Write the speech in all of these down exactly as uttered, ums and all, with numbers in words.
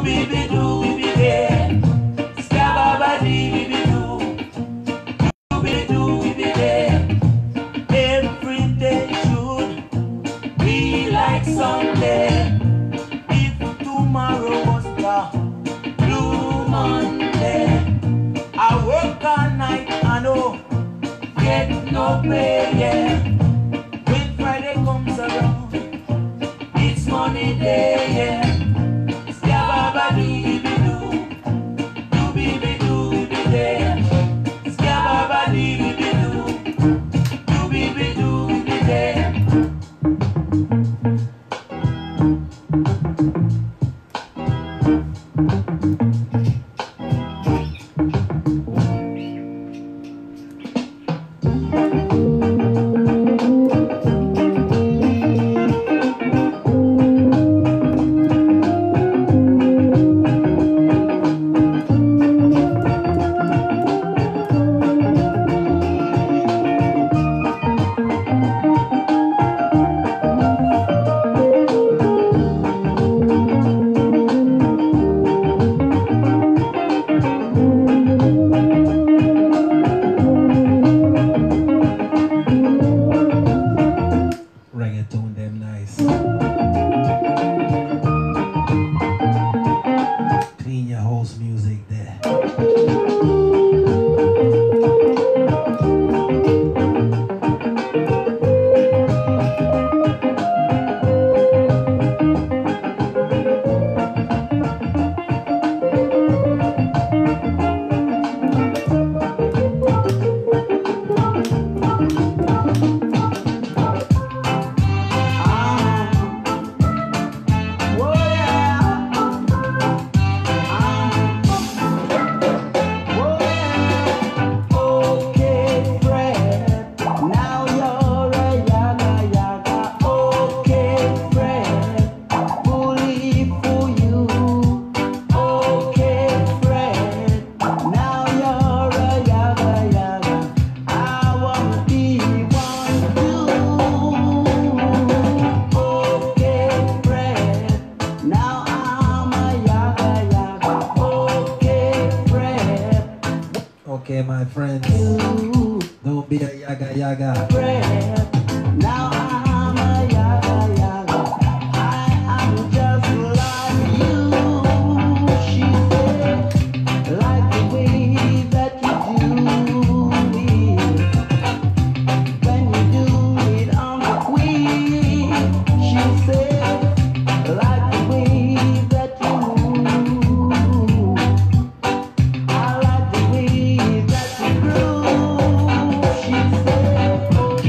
Okay, my friends, don't be a yaga yaga. Now I'm a yaga yaga. I am just like you. She said, like the way that you do it. When you do it on the queen, she said, like the way that you move. I like the way that you groove. She said,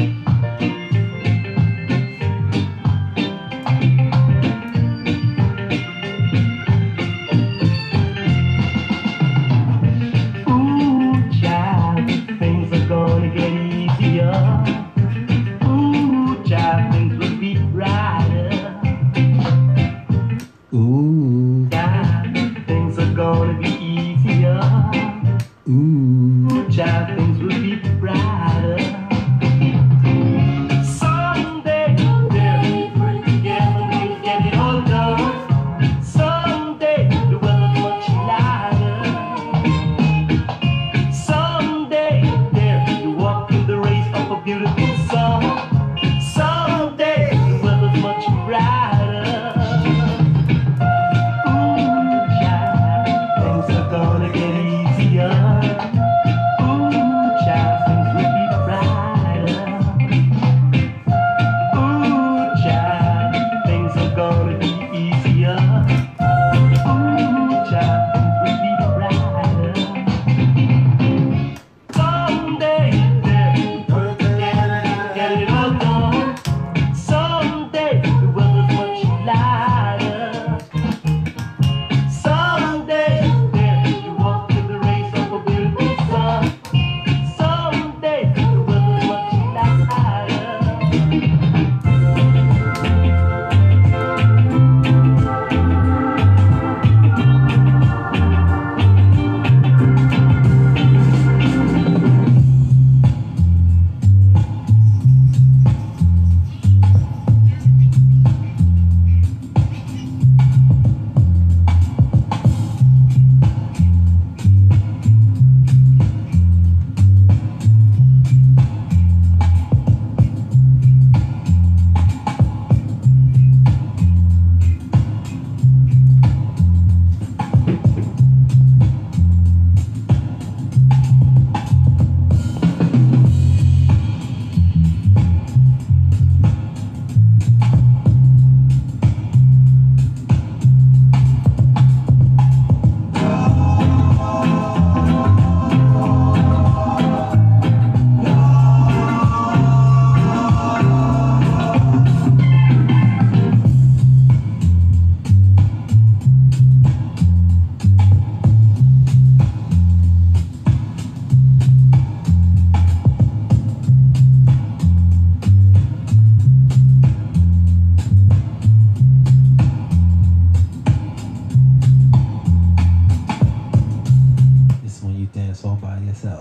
yourself.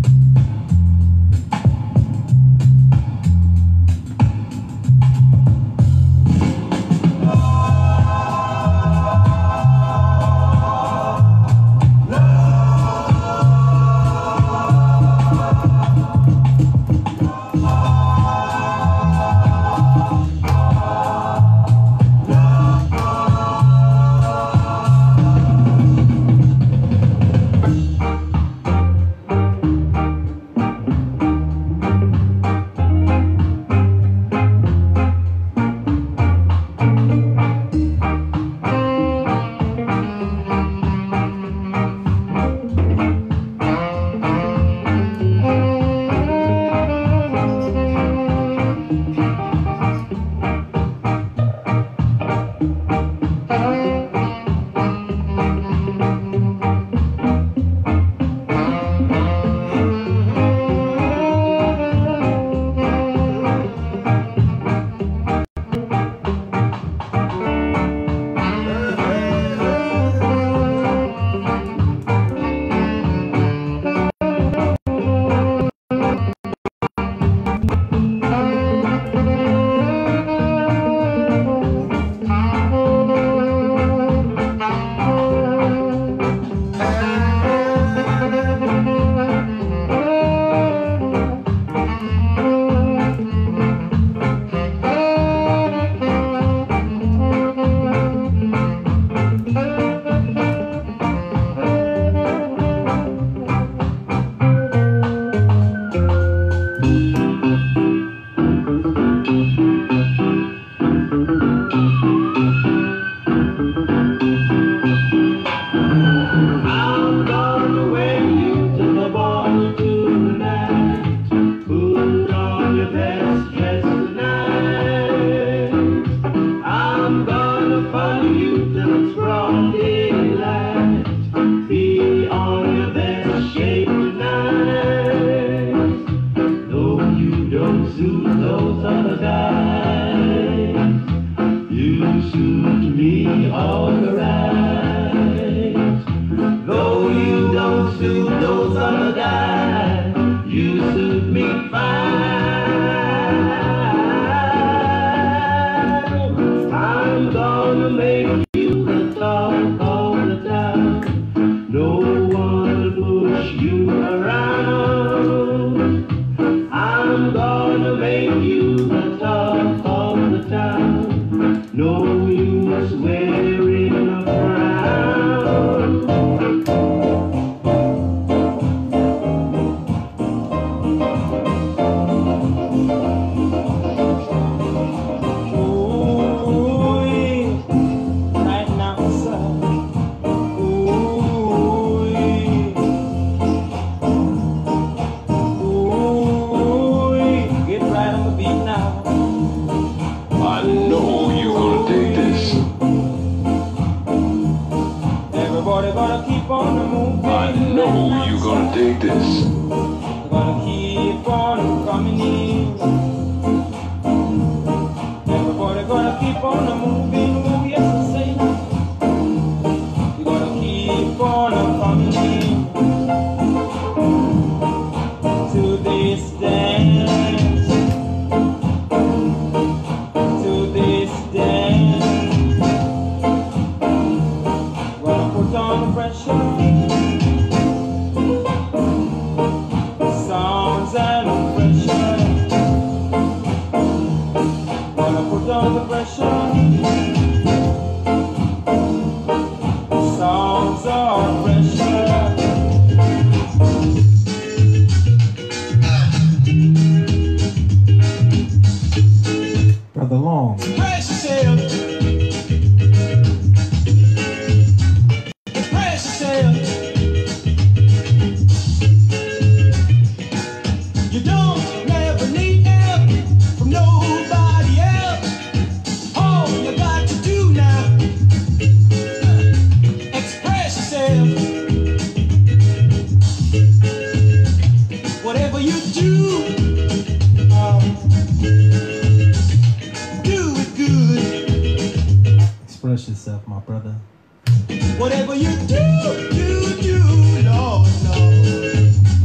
Express yourself, my brother. Whatever you do, do, do, Lord, Lord.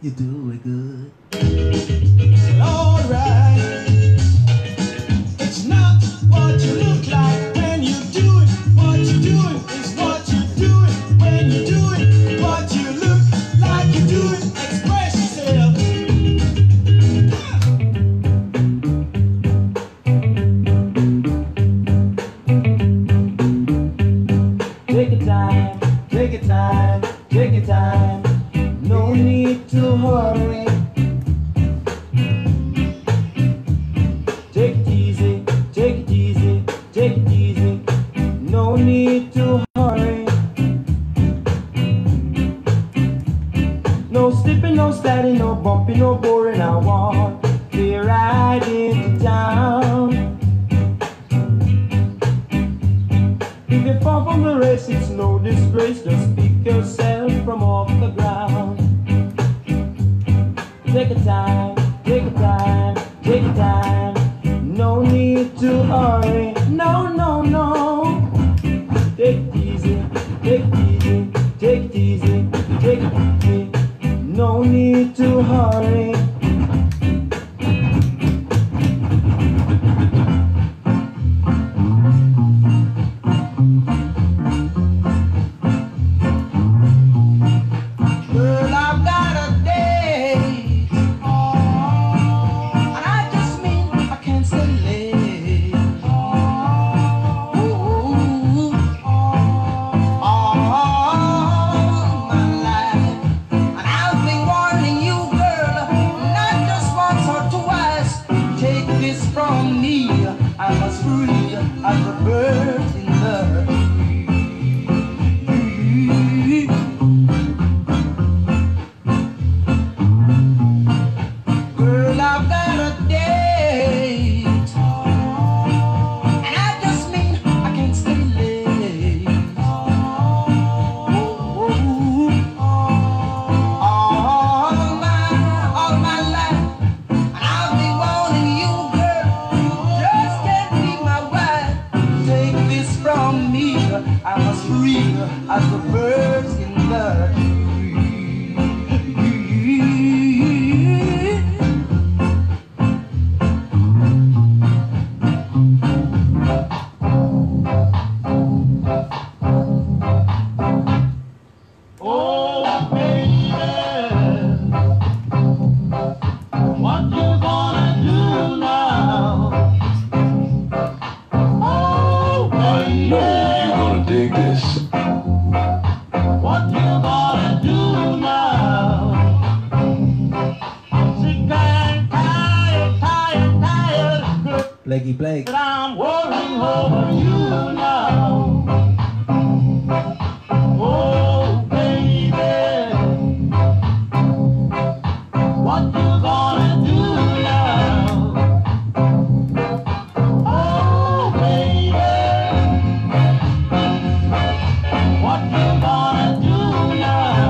You do it good. Alright, it's not what you look like when you do it. What you're doing is what you're doing when you do it. What you look like you do it. Express yourself. Take your time, take your time, take your time. No need to hurry. Take it easy, take it easy, take it easy. No need to hurry. No slipping, no sliding, no bumping, no boring. I want to ride into town. If you fall from the race, it's no disgrace. Just pick yourself from off the ground. Take a time, take a time, take a time. No need to hurry. No, no, no. Take it easy, take it easy, take it easy, take it easy. No need to hurry. Girl, I've got a date, and I just mean I can't stay late. Ooh, all my life, and I've been warning you, girl, not just once or twice. Take this from me, I'm as free as a bird in the tree. Girl, I've got a date, and I just mean I can't stay late. Ooh, all my, all my life, and I've been wanting you, girl. You just can't be my wife. Take this from me, I'm as free as the birds in the tree. Oh, baby, what you gonna do now? Oh, I baby, know you're gonna dig this. what you gonna do now? Sick and tired, tired, tired, girl, Blakey Blake. but I'm worrying over you now. Oh, baby, what you gonna do now? Oh, baby, what you gonna do now?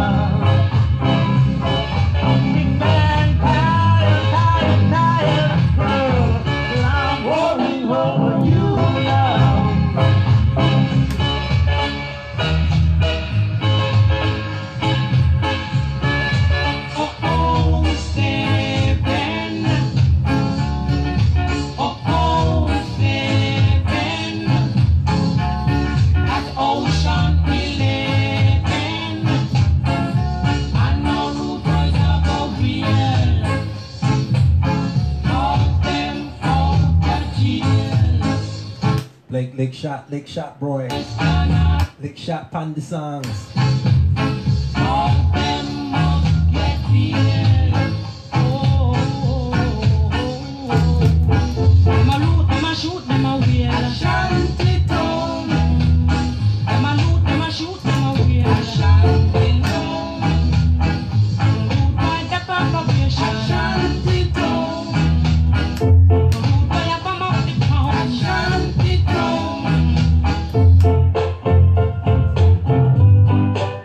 Sick and tired, tired, tired, girl, but I'm worrying over you now. Oh, stepping, oh, stepping at Ocean Eleven. I know rude boys are go real, all them for the jail. Blake, lick shot, lick shot, boy. Lick shot, pan the songs. All them must get real. Oh, them a loot, them a shoot, them a wheel. Shanty town. Them a loot, them a shoot, them a wheel. Shanty town. Loot by the population. Shanty town. Loot by the bum of the town. Shanty town.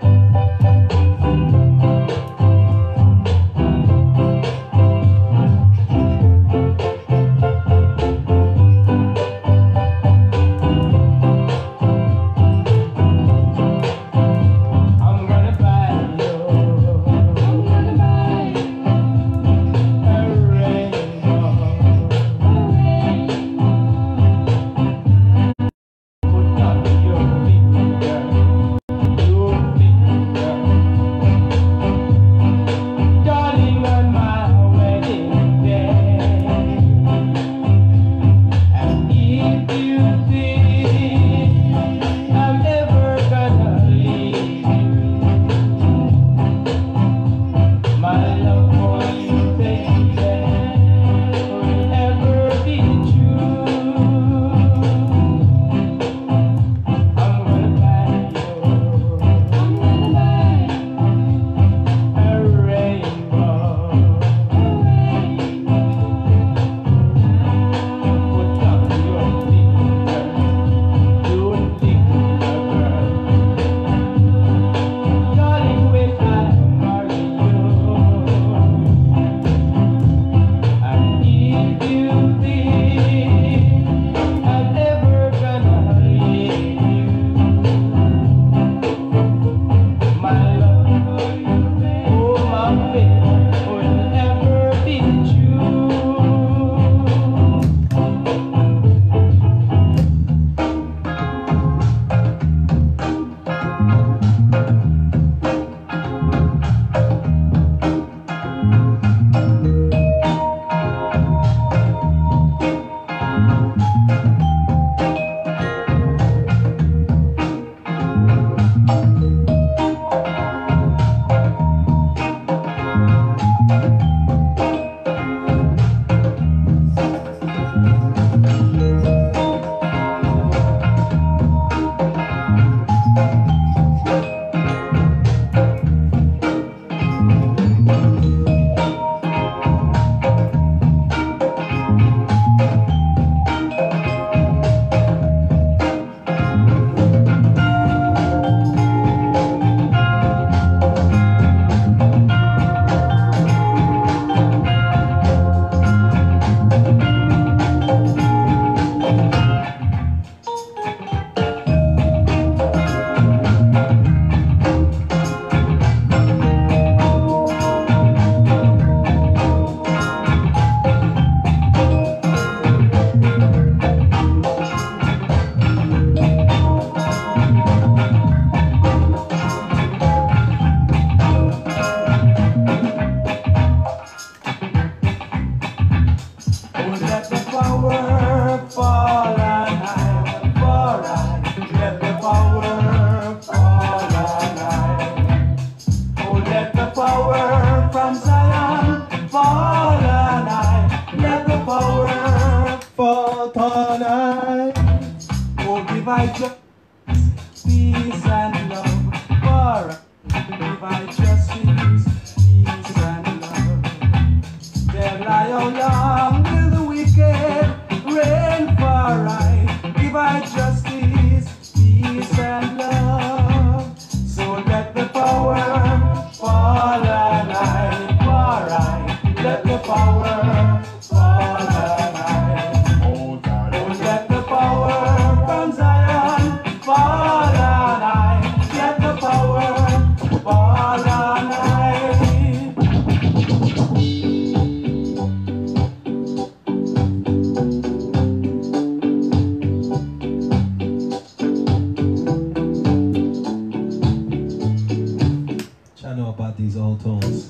about these old tunes.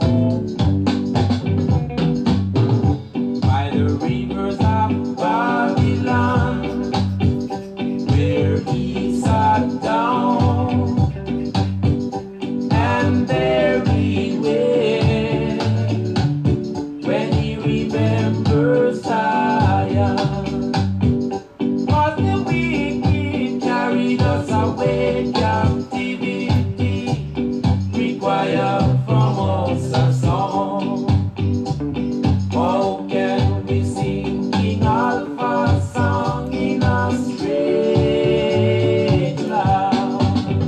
By the rivers of Babylon, where he sat down, and there he went when he remembered Zion. Was the wicked carried us away, captivity required from us a song. How can we sing King Alpha's song in a strange land?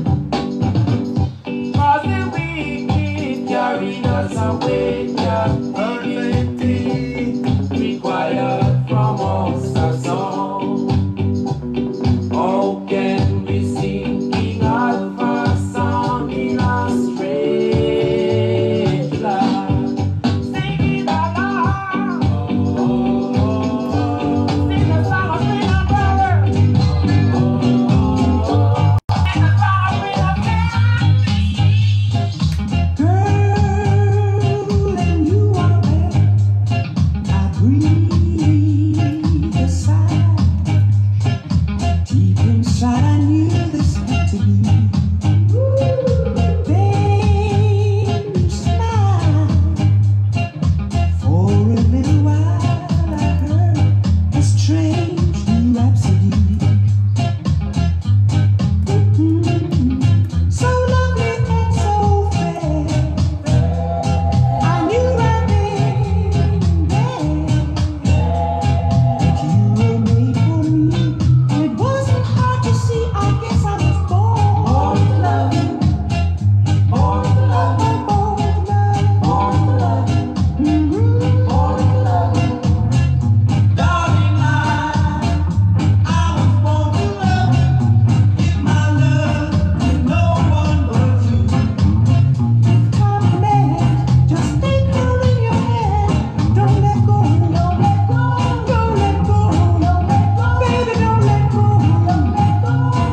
Cause the wicked carried us away, captivity required from us a song. How can we sing King Alpha's song in a strange land? Sing it along. Sing the song of freedom, brother. Sing the song of freedom, Girl, and you are there. I breathe a sigh. Deep inside, I knew this had to be. Then you smiled. For a little while, I heard a strange new rhapsody. Mhm. So lovely and so fair. I knew right then that you were made for me. And it wasn't hard to see. I guess I was born to love you. Born to love you. Born to love you. Mhm. Born to love you. darling, I, I was born to love you. Give my love to no one but you. Time and man, just take her in your hand. Don't let go, don't let go, don't let go, don't let go, baby, don't let go, don't let go.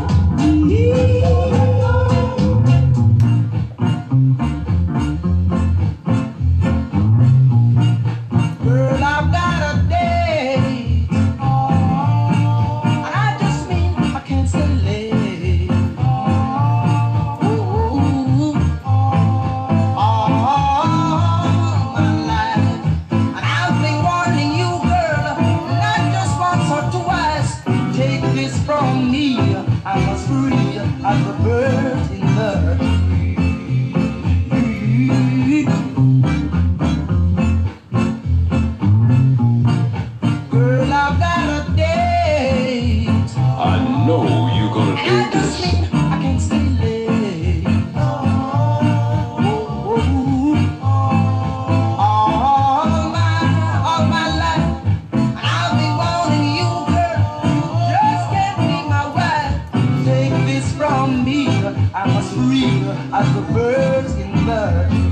Girl, I've got a date. I just mean I can't stay late. Ooh, all my life. And I've been warning you, girl, not just once or twice. Take this from me, I must free as the bird in the tree. Girl, I've got a date. I know you're gonna I dig just this. mean I can't stay late. Ooh, all my, all my life, I've been wanting you, girl. You just can't be my wife. Take this from me, I must read as the birds in the tree.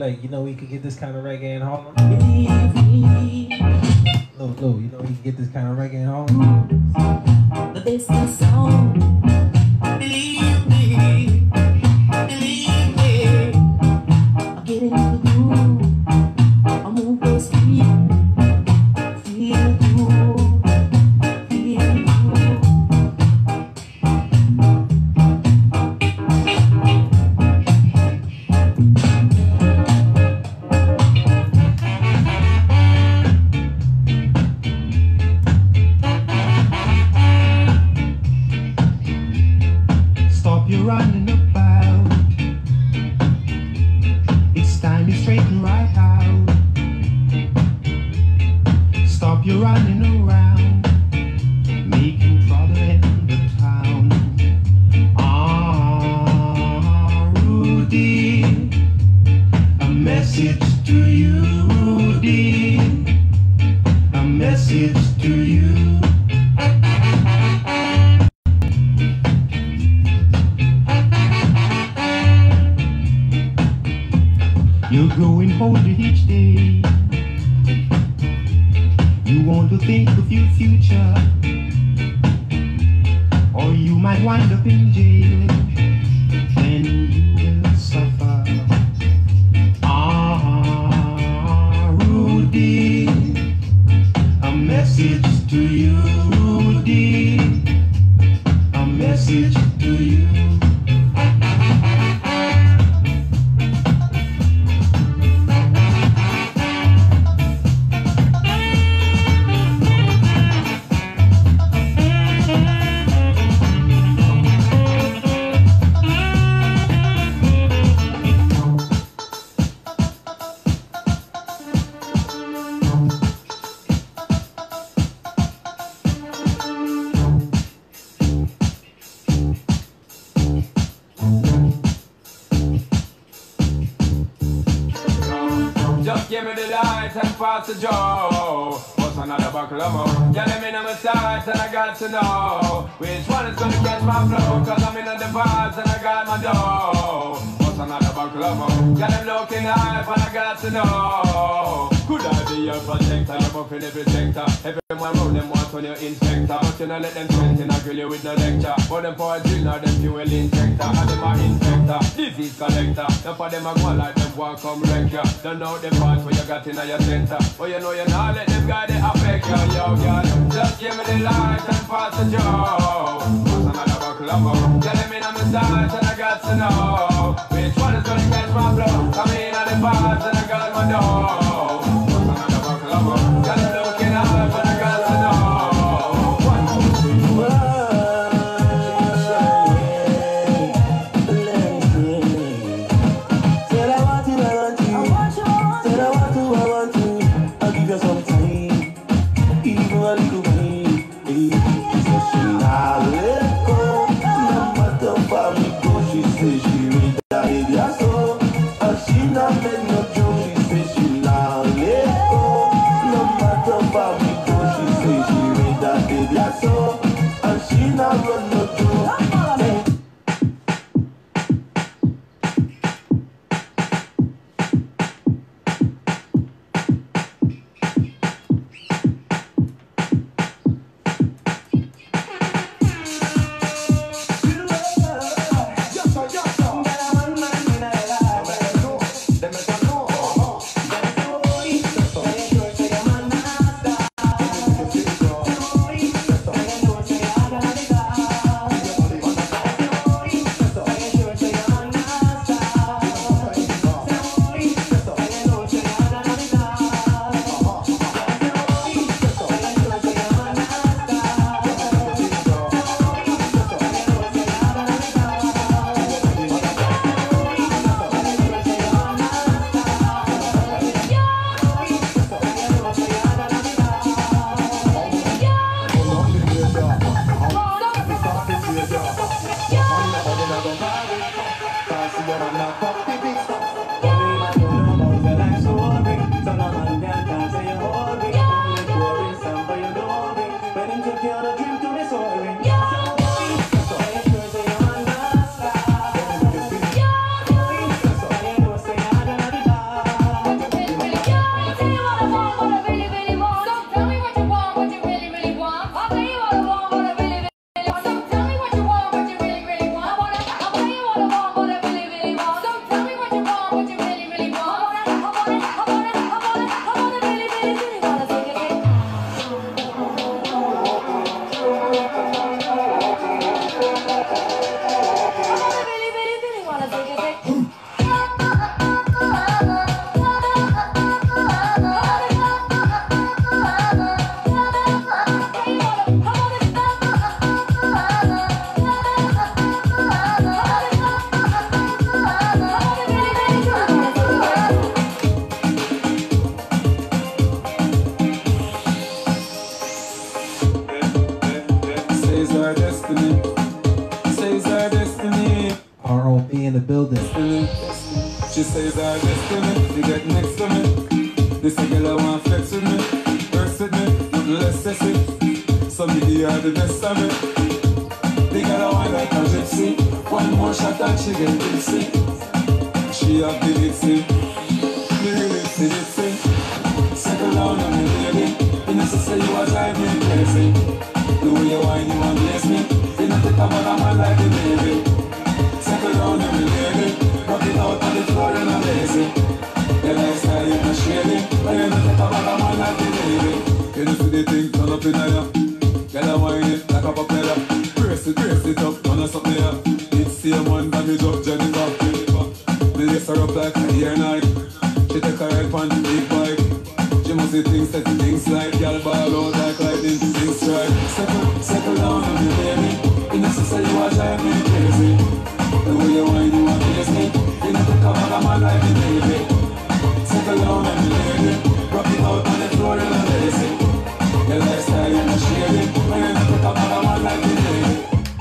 like, you know, we could get this kind of reggae in Harlem. Believe me. Lou, Lou, you know, we could get this kind of reggae in Harlem. The bass song. Believe me. Believe me. I get into the groove. I move those feet. Feel the groove. Feel the groove. Stop your running about. It's time to straighten right out. Stop your running around, making trouble in the town. Ah, Rudy, a message to you, Rudy, a message to you. You're growing older each day. You want to think of your future, or you might wind up in jail. Then you will suffer. Ah, Rudy, a message to you, Rudy, a message to you. Just give me the light and pass the joe. What's another buckle of more? Yeah, let me know my sights and I got to know which one is gonna catch my flow. Cause I'm in the vibes and I got my dough. What's another buckle of more? Yeah, them looking hype and I got to know. Could I be your protector? You're buffing every sector. Everyone round them want on your inspector. But you know let them sweat and I grill you with no lecture. But them for a drill or them fuel injector. And them are inspector, disease collector. Now for them a go like them want come wreck ya. Don't know the parts where you got in your center. But you know you not let them guy they affect you. Yo, girl, just give me the light and pass the joe. What's another buckle of more? Yeah, let me know my sights and I got to know which one is gonna catch my flow. Come in on the vibes and I got my dough. Got it looking up, but I got to know. One, two, three, four. Said I want you, I want you. Said I want you, I want you. I'll give you some time, even a little bit. She said she not let go. No matter how we go, she said she read that area so. And she not make no joke. She said she not let go. She say she read that baby I saw, and she not run no joke. In the building. She says I destiny, you get next to me. This girl I want flex with me, first with me, nothing less sexy. So me give her the best of it. The girl I want like a gypsy. One more shot and she get tipsy. She have the ditzy, the really ditzy. Settle down on me baby, you know she say you are driving me crazy. The way you whine you want bless me, you know take a man a man like the baby. Settle down on me baby, rock it out on the floor and I'm lazy. Your lifestyle you not shady, but you know take a bag of man like the baby. You know see the thing turn up in a ya, girl a whine it like a propeller. Brace it, brace it up, turn us up there. It's same one damage up Jennifer. The lace her up like a hair night. She take her ride on the big bike. She must see things that things like girl ball out like lightning, things strike. Settle, settle down on me baby, you know she say you are driving me crazy. The way you whine, you want to kiss me. You know to come out of my life, baby. Settle down on me, baby. Rock it out on the floor, you're not lazy. Your lifestyle, you're not shady. But you know to come out of my life, baby.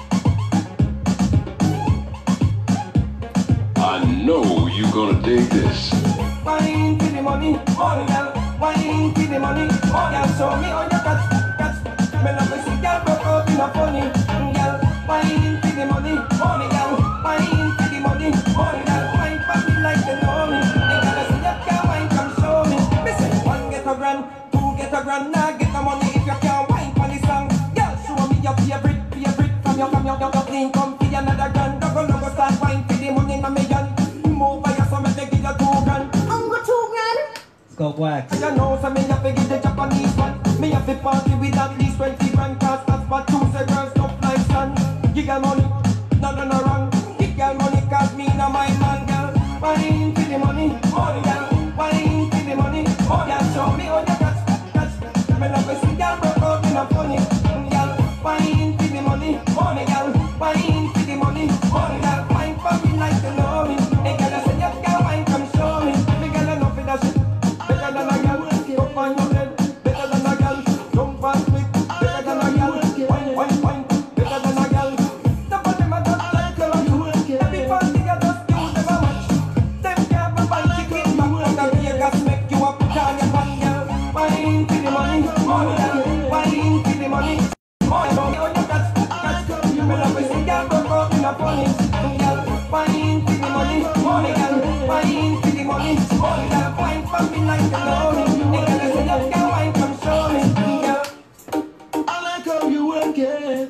I know you're gonna dig this. Wine for the money, money girl. Wine for the money, oh girl. Show me how you catch, catch. Me love to see girl broke out in a funny, girl. Wine for the money, money girl. Wine for the money, money girl. Wine for me like you know me. You gotta see that girl wine, come show me. Me say one get a grand, two get a grand. Now get the money if you can't wine for the song. Girl, show me your favorite, favorite from your, from your, your, your clean. Come for another grand. Don't go, don't go start wine for the money in a million. Move by your son, make me give you two grand. I'm go two grand. Let's go wax. You know, so me have to get the Japanese one. Me have to party with at least twenty grand. Cause that's what two say girls don't like sun. Give her money, no, no, no wrong. Give her money cause me no my man, girl. Wine for the money, money, girl. Wine for the money, oh, girl. Show me how you catch, catch. Me love to see girl broke out in a funny, girl. Wine for the money, money, girl. Wine for the money, money, girl. Wine for me like you know me. Hey, girl, I say you can wine, come show me. Me girl, I know for that shit. Better than a girl, up on your head. Better than a girl, jump and quick. Better than a girl, wine, wine, wine. Better than a girl. The body man just like you. Every party you just do them a match. Them can't buy chicken back from the Vegas. Make you a put on your pan, girl. Wine for the money, money, girl. Wine for the money, money. Money on your catch, catch. Me love to see girl broke out in a funny, girl. Wine for the money, money, girl. Wine for the money, money, girl. Wine for me like you know me. Hey, girl, I say you can wine, come show me, girl. I like how you work it.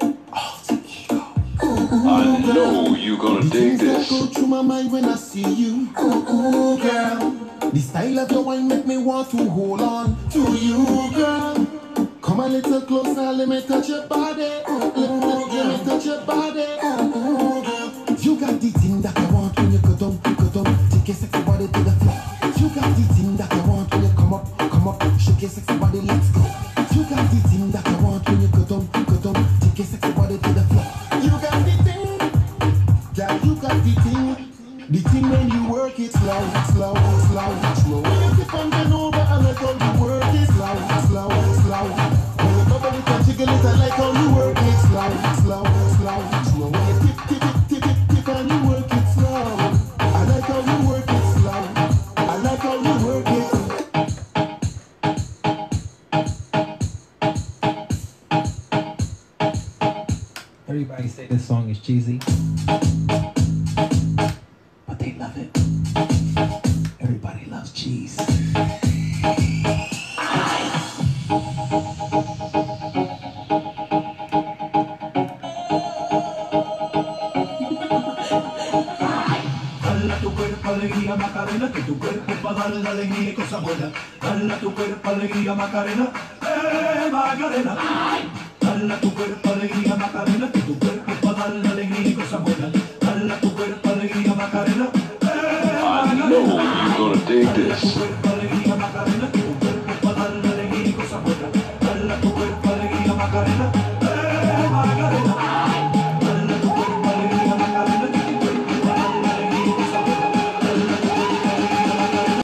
I know you're gonna dig this. Go through my mind when I see you. Ooh, ooh, girl. The style of your wine make me want to hold on to you, girl. Come a little closer, let me touch your body. Let me, let me touch your body. Ooh, ooh, girl. You got the thing that I want when you go down, go down. Take your sexy body to the floor. You got the thing that I want when you come up, come up. Shake your sexy body, let's go. You got the thing that I want when you go down, go down. Take your sexy body to the floor. You got the thing, yeah, you got the thing. The thing when you work it slow, slow, slow, slow. When you keep on going over, I like how you work it slow, slow, slow. When you bubble it and jiggle it, I like how you work it slow, slow, slow, slow. When you tip, tip, tip, tip, tip, tip and you work it slow. I like how you work it slow. I like how you work it. Everybody say this song is cheesy, but they love it. Everybody loves cheese. Dala tu cuerpo alegría Macarena, que tu cuerpo para darle alegría y cosas buenas. Dale a tu cuerpo alegría, Macarena. Eh, Macarena. Dale a tu cuerpo alegría, Macarena. Que tu cuerpo es para darle alegría y cosas buenas. Dale a tu cuerpo alegría, Macarena. Eh, I know you're gonna dig Dale a tu this. cuerpo alegría, Macarena. Que tu cuerpo es para darle alegría y cosas buenas. Dale a tu cuerpo alegría, Macarena. Eh, Macarena. Dale a tu cuerpo alegría, Macarena. Que tu cuerpo es para darle alegría y cosas buenas. Dale a tu cuerpo alegría, Macarena.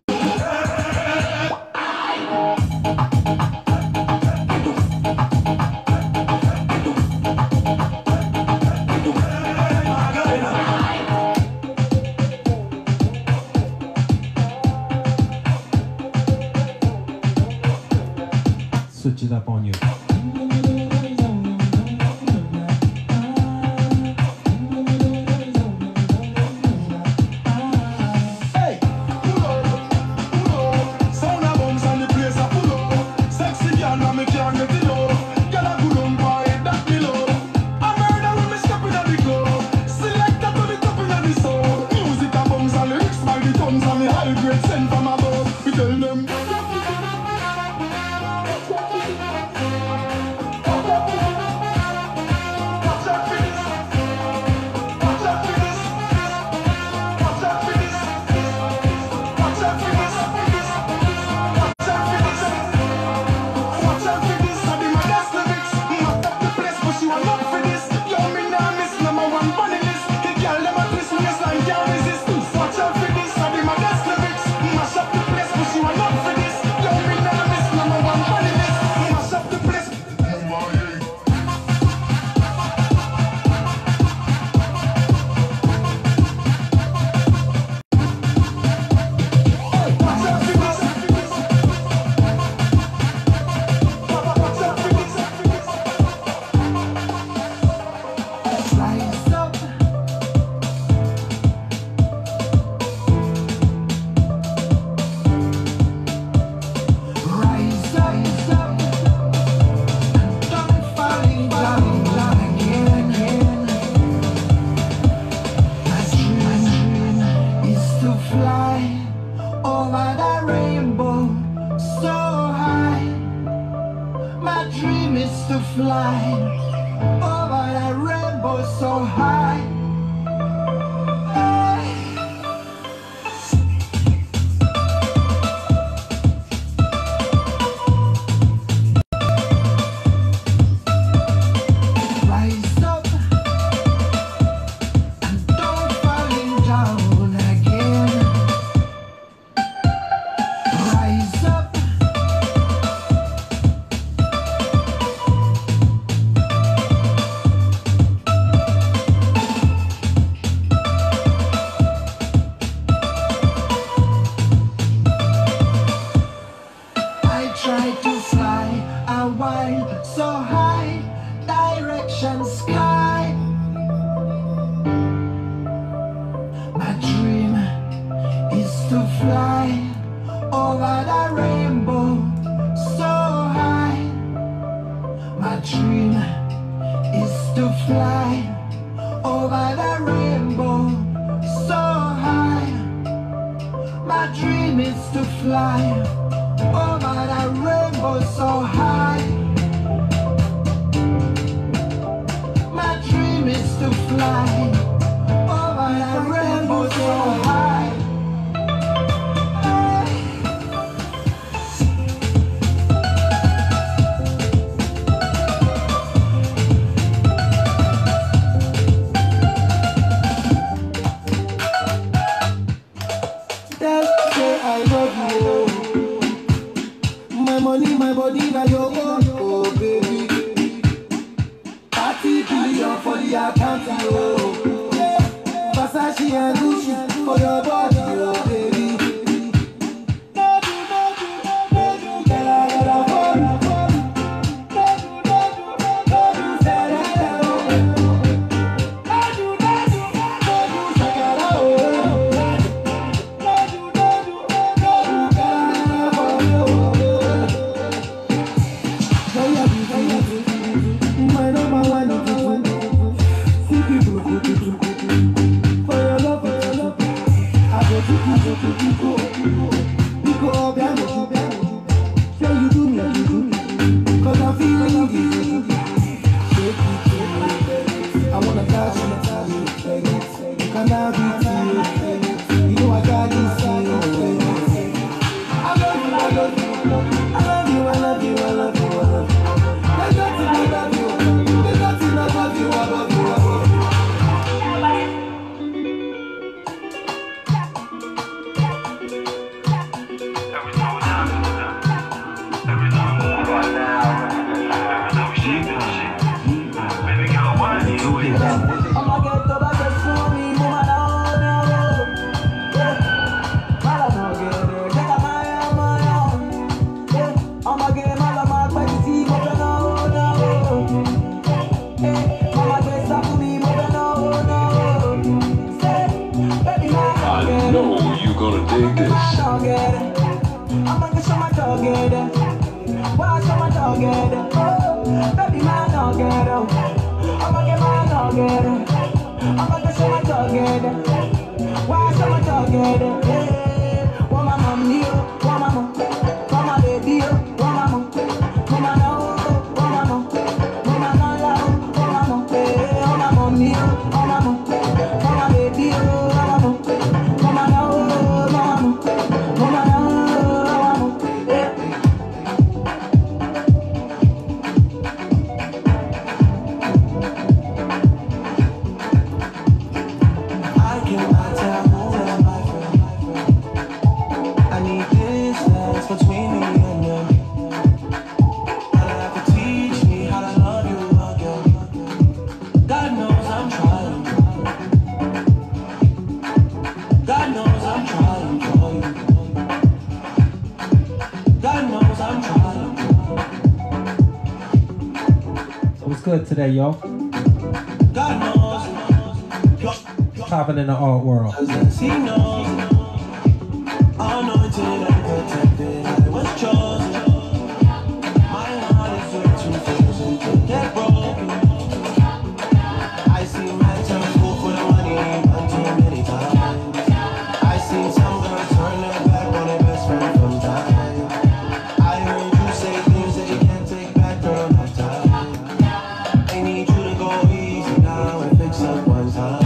Switch it up on you. Hey, pull up, pull up. Sound a bounce and the place a pull up. Sexy girl, now me can't get it low. Girl a good on boy, that below. I murder when me step in the club. Select that to the top of the soul. Music a bounce and lyrics by the tons and the high grade sent from above. We tell them. For your love, for your love, I go to love you, I love you, I love you, I love you. There's nothing I love you, there's nothing I love you, I love you, I love you. Dig this. I'm gonna show my dog it. Why show my dog it? Oh, baby, my dog it. I'm gonna get my dog it. I'm gonna show my dog it. Why show my dog it? Yeah. Want my mommy, want my mom, want my baby, want my mom, want my love, want my mom, want my love, want my mom, yeah. Want my mommy, want my mom, want my baby, want my mom, want my love. Between me and you, gotta have to teach me how to love you again. God knows I'm trying. God knows I'm trying for you. God knows I'm trying. So what's good today, yo? God knows. Popping in the art world. Cause he knows. Anointed and protected, I was chosen. My heart is way too frozen to get broken. I see my turn school for the money one too many times. I seen some girls turn their back on their best friend from time. I heard you say things that you can't take back, girl, no time. I need you to go easy now and fix up one time.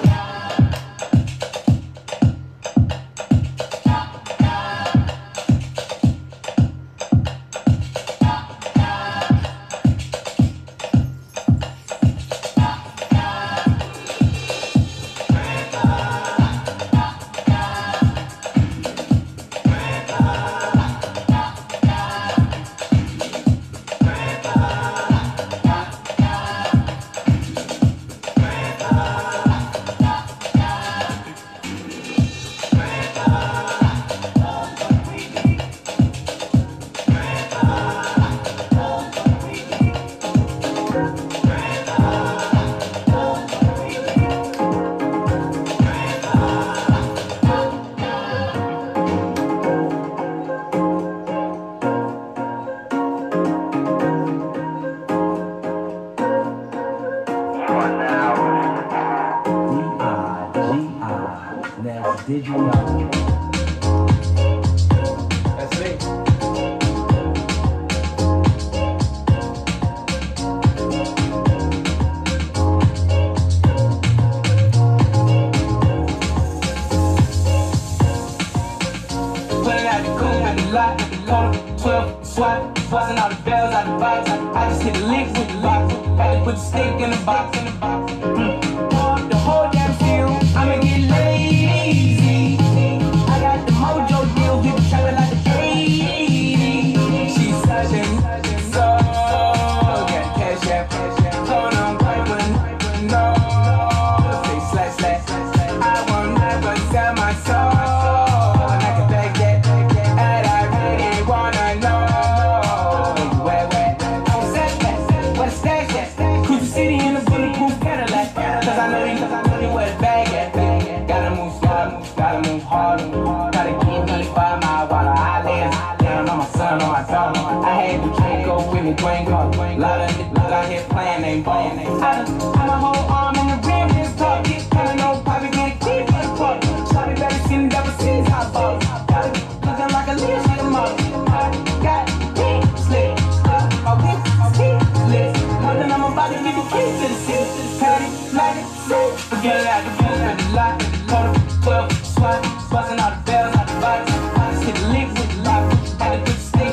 Did you know? That's me. Put it out the cool, out the lot, call it twelve, swat, buzzing all the bells out the box. I just hit the lick with the lock, had to put the stick in the box, in the box. Mm. The whole damn field, I'ma get lazy. I got the mojo deal, people trapping like the eighties. She's such a soul, got cash out, hold on, piping, no, say slash slash. I won't never sell my soul. Green card, lot of niggas out here playing, ain't ballin'. I done put my whole arm in the rim, this talk, get kinda no probably get a key for the park. Shawty better skin, never sees how ball. Got it looking like a leash in the mouth. I got pink slip, my whip, ski lit. Nothing on my body, give the keys to the city. Patty, like it, sit. Forget it out the booth, at the lot, call it twelve, swat, buzzing all the bells out the box. I just hit the lick with the lock, had to put the stick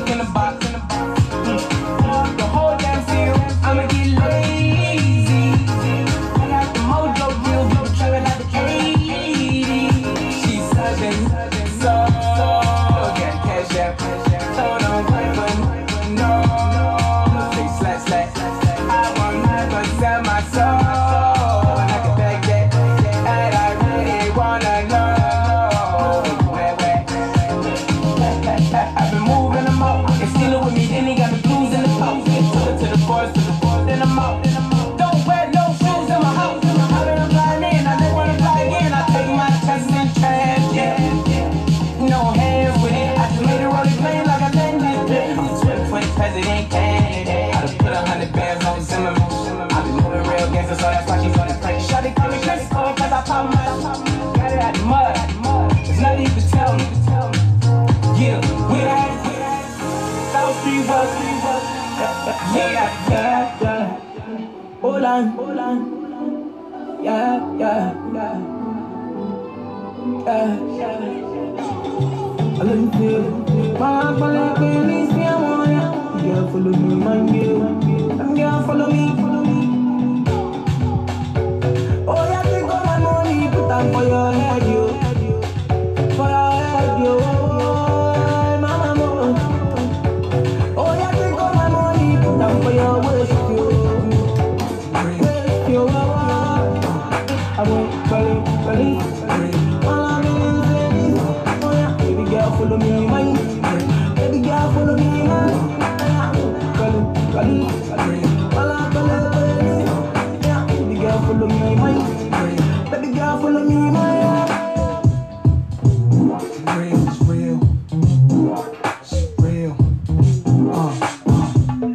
street was, street was. Yeah, yeah, yeah, yeah. Hold on, hold on. Yeah, yeah, yeah. Yeah, yeah. I let you feel. My body release me, I want ya. Girl, follow me, my girl. And girl, follow me, follow me. Oh, yeah, take all my money, put them for your head, you. For your head, you. Mama, mama. Oh, yeah, take all my money, put them for your waist, you. Waist, you. I won't follow, follow. All I'm in is oh, yeah. Baby girl, follow me, man. Baby girl, follow me, man. Follow, follow, follow. All I'm follow, yeah. Baby girl, follow me, man. Baby girl, follow me, man. It's real, it's real. It's real. Uh, uh.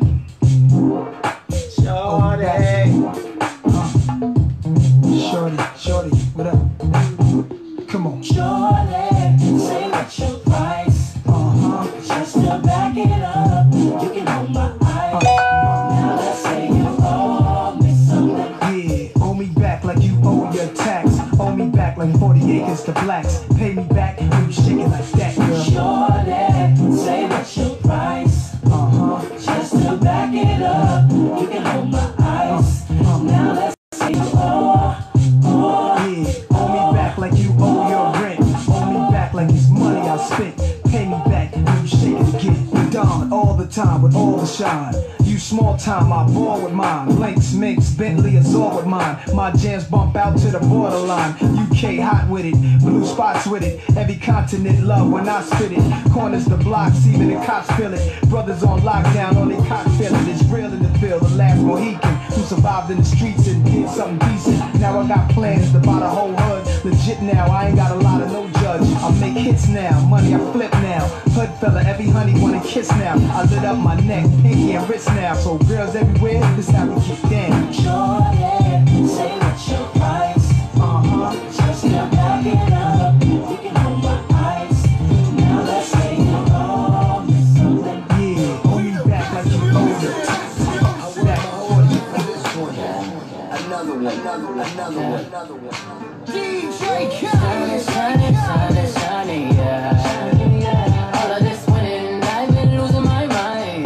Shorty. Uh. Shorty, shorty, what up? Come on. Shorty, say what's your price? Uh-huh. Just to back it up, you can hold my eyes. Now let's say you owe me something. Yeah, owe me back like you owe your tax. Owe me back like forty acres to blacks. Pay me back when you shake it like that, girl. Shorty, say what's your price? Uh-huh. Just to back it up, you can hold my eyes. Now let's say you owe, owe. Yeah, owe me back like you owe your rent. Owe me back like it's money I spent. Pay me back when you shake it again. Dawn all the time with all the shine. You small time, I ball with mine. Links, Minks, Bentley is all with mine. My jams bump out to the borderline. U K hot with it, blue spots with it. Every continent love when I spit it. Corners the blocks, even the cops feel it. Brothers on lockdown, on they cock feel it. It's real in the field, the last Mohican who survived in the streets and did something decent. Now I got plans to buy the whole hood. Legit now, I ain't got a lot of no judge. I make hits now, money I flip now. Hood fella, every honey wanna kiss now. I lit up my neck, pinky and wrist now. So girls everywhere, this how we get down. Shorty, say what's your price? Uh-huh. Just to back it up, you can hold my eyes. Now let's say you owe me something. Yeah, owe me back like you owe it. Back for you. Another one, another one, another one, another one. D J Shiny, shiny, shiny, shiny, yeah. All of this winning, I've been losing my mind.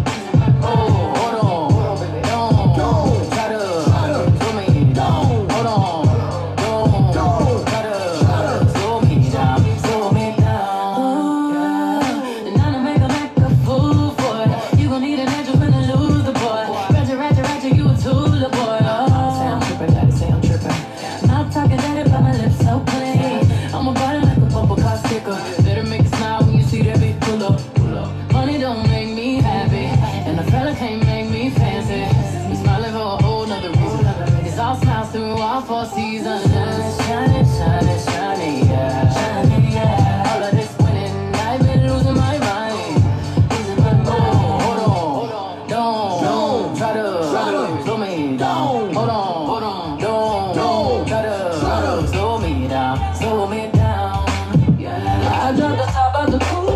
Oh, hold on, hold on, baby, don't try to do me down. Hold on, don't try to slow me down, slow me down. And now to make a make a fool for it. You gon' need an angel when to lose the boy. Ratchet, ratchet, ratchet, you a tool, the boy. Oh, say I'm tripping, gotta say I'm tripping. Not talking that it, but my lips so clean. I'm a body like a bumper car sticker. Better make it smile when you see that big pull up. Money don't make me happy, and the fella can't make me fancy. We smiling for a whole nother reason. It's all smiles through all four seasons. Shining, shining, shining, yeah. Shining, yeah. All of this winning, I've been losing my mind. Losing my mind. Oh, hold on, don't, don't try to slow me down. Hold on, hold on, don't, don't try to slow me down, slow me down. Yeah. I dropped the top of the pool.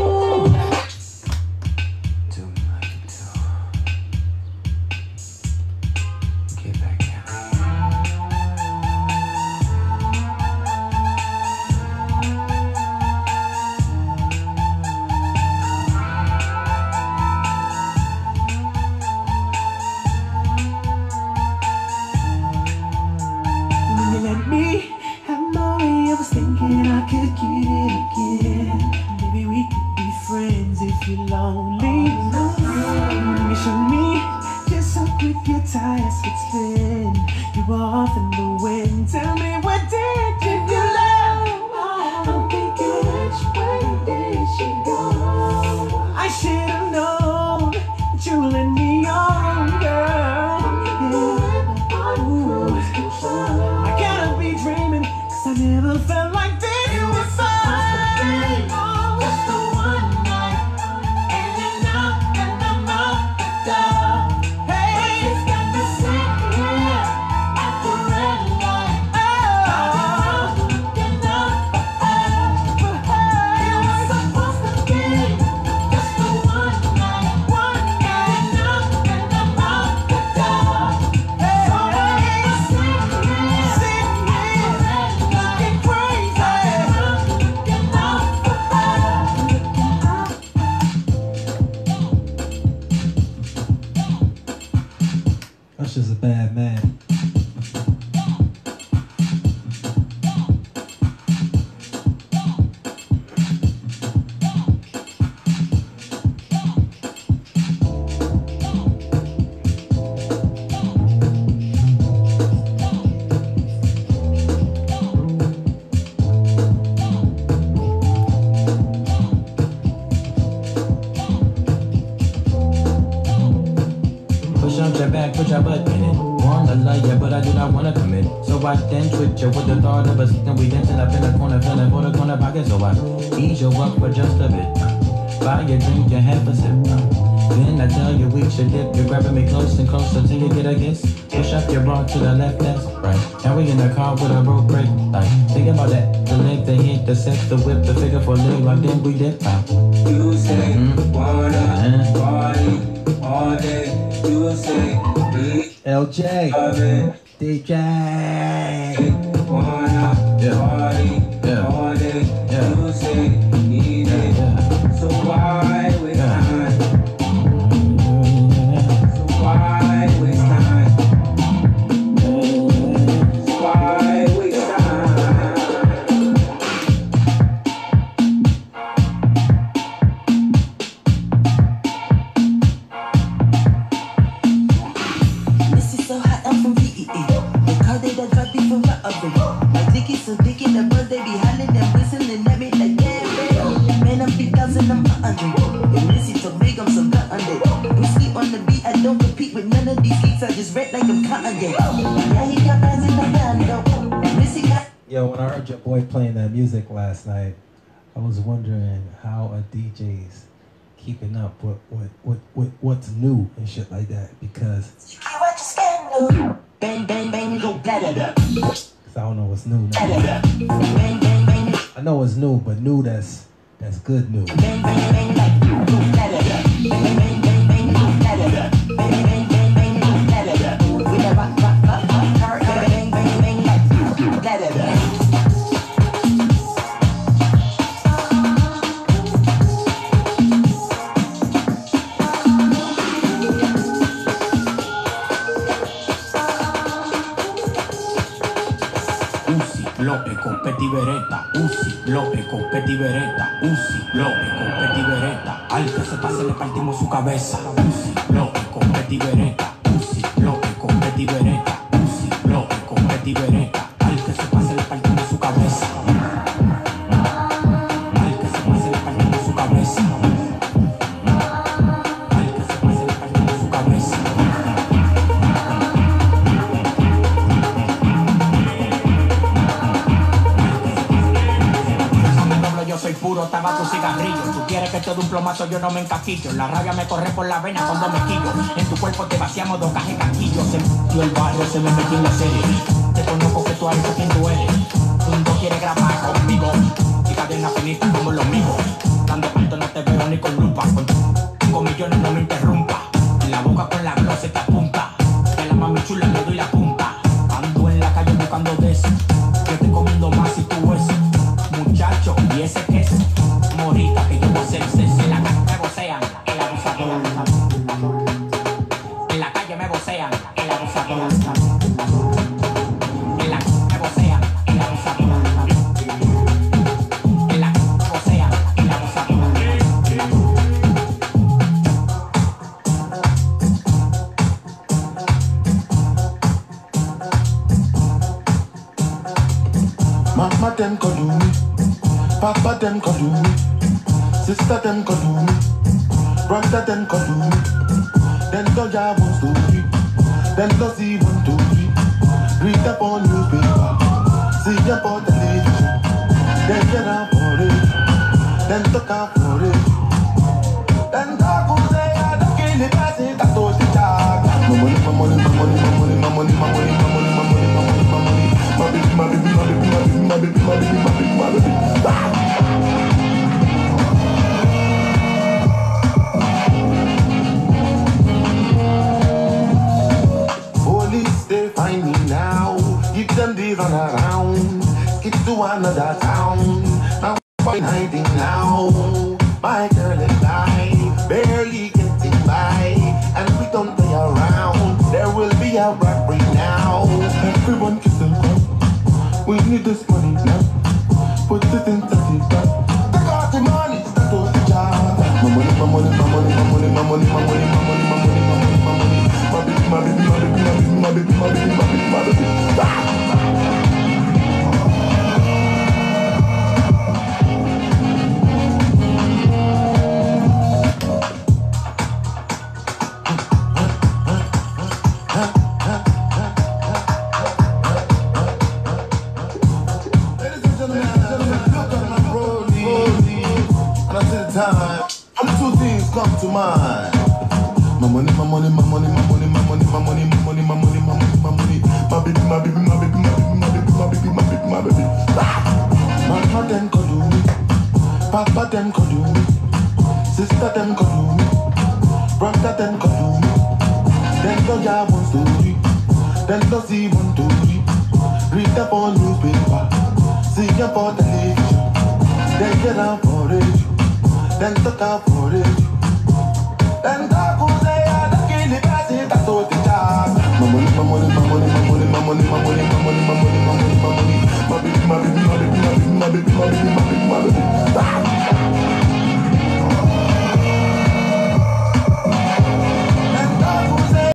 Get back down. When you let me have my way, I was thinking I could get it again. Maybe we could be friends if you're lonely. You show me just how quick your tires could spin. You were off in the wind. Tell me what did you do, love? I'm thinking which way did she go? I should have known that you let me on, girl. Yeah. Ooh. I gotta be dreaming, cause I never felt like this before. Just the one night, and then out, and I'm out the door. Hey, it's got me sitting here at the red light. Oh, front to back, put your butt in it. Wanna love ya, but I do not wanna commit. So I dance with you with the thought of us. Then we dancing up in the corner, feeling for the corner pocket. So I ease you up for just a bit. Buy your drink, you have a sip. Then I tell you we should dip. You're grabbing me close and closer till you get a kiss. Push up your bra to the left, that's right. Now we in the car with a broke brake light. Think about that. The leg, the hit, the sex, the whip, the figure for leg. Like then we dip out. You say Mm-hmm. wanna Uh-huh. party all day. You say L J, D J. wanna Yeah. party Yeah. all day. Yeah. You say need Yeah, it. yeah. So why waste Yeah. time? So why waste time? So why waste time? This is so hot, I'm from V E E. The car they done drive me from my oven. My dick is so thick in the buzz, they be hollering and whistling at me like, yeah, man. Man, I'm three thousand, I'm a hundred. And this is so big, I'm so gut under. Whiskey on the beat, I don't compete with none of these geeks. I just rap like I'm Kanye. Yeah, he got bands in the band, though. Missy got. Yo, when I heard your boy playing that music last night, I was wondering how a D J's keeping up with what what what what's new and shit like that, because You watch a scandal. Bang, bang, bang, go blah, blah, blah. cause I don't know what's new now. Blah, blah, blah. Bang, bang, bang. I know it's new, but new that's that's good new. Bang, bang, bang, like, go blah, blah, blah. Bang, bang, bang, bang, go blah, blah, blah. Bang, bang, bang, bang, go blah, blah, blah. With a rock, rock, rock, rock, car, bang, bang, bang, bang, like, blah, blah, blah. Uzi, Lope, Competi, Beretta. Uzi, Lope, Competi, Beretta. Uzi, Lope, Competi, Beretta. Al que se pase le partimos su cabeza. Uzi, Lope, Competi, Beretta. Uzi, Lope, Competi, Beretta. Uzi, Lope, Competi, Beretta. Al que se pase le partimos su cabeza. Al que se pase le partimos su cabeza. Al que se pase le partimos su cabeza. Yo soy puro tabaco y cigarrillo. Tú quieres que te dé un plomazo, yo no me encaquillo. La rabia me corre por la vena cuando me quillo. En tu cuerpo te vaciamos dos cajas de casquillos. Se metió el barrio, se me metió en la serie. Te conozco que tú eres quien tú eres. Tú no quieres grabar conmigo. Y cadena finita como los míos. Dando cuento no te veo ni con lupa. Con cinco millones no me interrumpa. En la boca con la glosa te apunta. Que la mami chula le doy la punta. Ando en la calle buscando de eso. Yo te comiendo más si tú eso. Muchacho, y ese queso, morita que yo voy a hacer sexo. En la calle me vocean, el abusador. En la calle me vocean, el abusador. En la calle me vocean, el abusador. En la calle me vocean, el abusador. Mama them could do me, Papa them could do me, Sister them could do me, Brother them could do me. Then don't ya want to be, then don't see want to be. Read up on newspaper, see about the television, then get out for it, then talk out for it. Then talk who say I don't kill it, I say that to the dog. My money, my money, my money, my money, my money, my money, my money, my money, my money, my money. My baby, my baby, my baby, my baby, my baby, my baby, my baby, my baby. Police, they find me now. If them they run around, skip to another town. Now I'm hiding now. My girl and I barely getting by, and we don't play around. There will be a robbery now. Everyone kiss and cry. We need this money now. Put it in thirty back. I got the money, start to the job. My money, my money, my money, my money, my money, my money, my money, my money, my money, my money. My baby, my baby, my baby, my baby, my baby, my baby, my baby, my baby. My money, my money, my money, my money, my money, my money, my money, my money, my money, my money. My baby, my baby, my baby, my baby, my baby, my baby, my baby, my baby. Mama them could do me, Papa them could do me, sister them could do me, brother them could do me. Them don't have one story, them don't see one story. Read up on newspaper, see about television. Then get out for it, then talk out for it, then talk.